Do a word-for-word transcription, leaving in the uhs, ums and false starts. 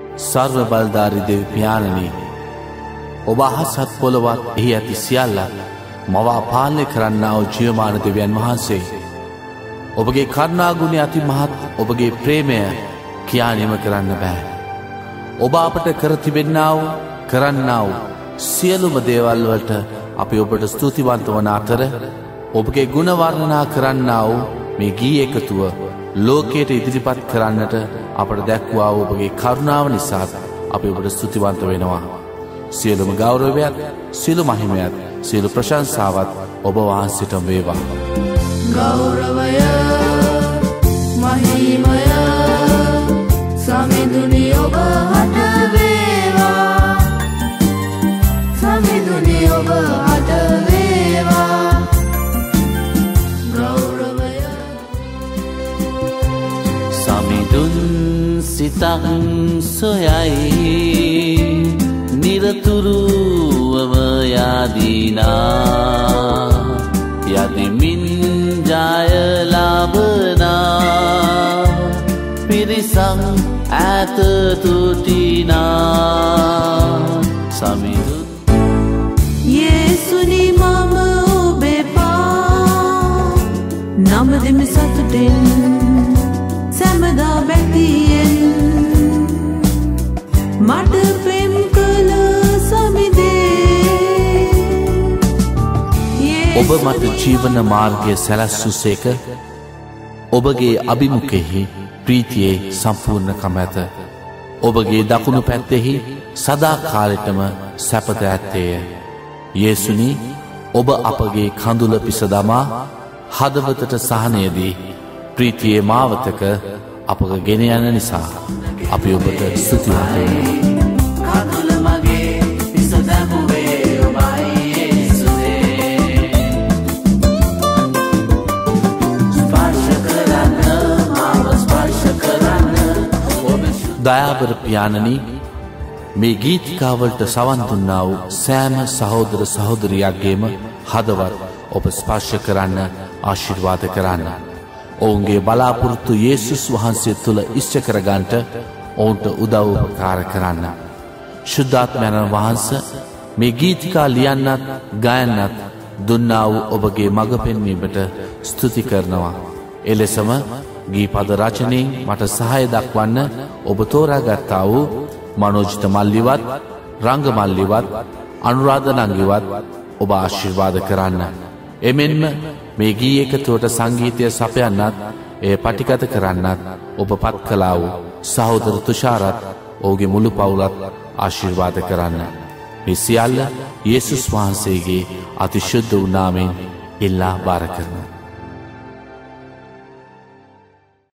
සර්ව බලධාරී දෙවි පියාණනි, ඔබ අහසත් පොළවත් එහි ඇති සියල්ලත් මවා පාලනය කරන්නා වූ ජීවමාන දෙවියන් වහන්සේ, ඔබගේ කරුණා ගුණය අති මහත්, ඔබගේ ප්‍රේමය කියා නිම කරන්න බෑ. ඔබ අපට කර තිබෙන්නා වූ කරන්නා වූ සියලුම දේවල් වලට අපි ඔබට ස්තුතිවන්ත වන අතර, ඔබගේ ගුණ වර්ණනා කරන්නා වූ මේ ගී එකතුව ලෝකයට ඉදිරිපත් කරන්නට අපට දැක්වා වූ ඔබගේ කරුණාව නිසා අපි ඔබට ස්තුතිවන්ත වෙනවා. සියලුම ගෞරවයත්, සියලු මහිමයත්, සියලු ප්‍රශංසාවත් ඔබ වහන්සේටම වේවා. ගෞරවය, මහිමය, සමිඳුනි ඔබ හට වේවා. සමිඳුනි ඔබ හට වේවා. ගෞරවය. සමිඳුන් සිතක් සොයයි නිරතුරුවම යාදිනා, යදිමින් ජය ලබනා පිරිසක් ඈත තුටිනා. සමිඳුන් යේසුනි මම ඔබේ පා නම දෙමි සතුටෙන් සැමදා බැතියෙන් මට පෙම් කළ සමිදේ. ඔබ මට ජීවන මාර්ගය සැලැස්සුසේක. ඔබගේ අභිමුඛයෙහි ප්‍රීතියේ සම්පූර්ණකම ඇත. ඔබගේ දකුණු පැත්තෙහි සදාකාලෙටම සැපත ඇත්තේය. යේසුනි, ඔබ අපගේ කඳුල පිස දමා හදවතට සහනයදී ප්‍රීතියේ මාවතක අපග ගෙන යන නිසා අපි ඔබට ස්තුතිවන්ත වෙනවා. කඳුල මගේ පිස දැමුවේ ඔබයි යේසුනේ. ස්පර්ශ කරන්න, මාව ස්පර්ශ කරන්න ඔබ. දයාබර පියාණනි, මේ ගීතිකාවලට සවන් දුන්නා වූ සෑම සහෝදර සහෝදරියක්ගේම හදවත් ඔබ ස්පර්ශ කරන්න, ආශිර්වාද කරන්න. ඔවුන්ගේ බලාපොරොත්තු යේසුස් වහන්සේ තුළ ඉෂ්ට කරගන්නට ඔවුන්ට උදව් උපකාර කරන්න. ශුද්ධාත්මයන් වහන්සේ මේ ගීතිකා ලියන්නත් ගයන්නත් දුන්නා වූ ඔබගේ මඟ පෙන්වීමට ස්තුති කරනවා. එලෙසම ගීපද රචනයෙන් මට සහාය දක්වන්න ඔබ තෝරාගත්තා වූ මනෝජිත මල්ලිවත්, රංග මල්ලිවත්, අනුරාධ නංගිවත් ඔබ ආශිර්වාද කරන්න. එමෙන්ම මේ ගී එකතුවට සංගීතය සපයන්නත්, එය පටිගත කරන්නත් ඔබ පත් කළා වූ සහෝදර තුෂාරත් ඔහුගේ මුළු පවුලත් ආශිර්වාද කරන්න. මේ සියල්ල යේසුස් වහන්සේගේ අතිශුද්ධ වූ නාමයෙන් ඉල්ලා බාර කරනවා.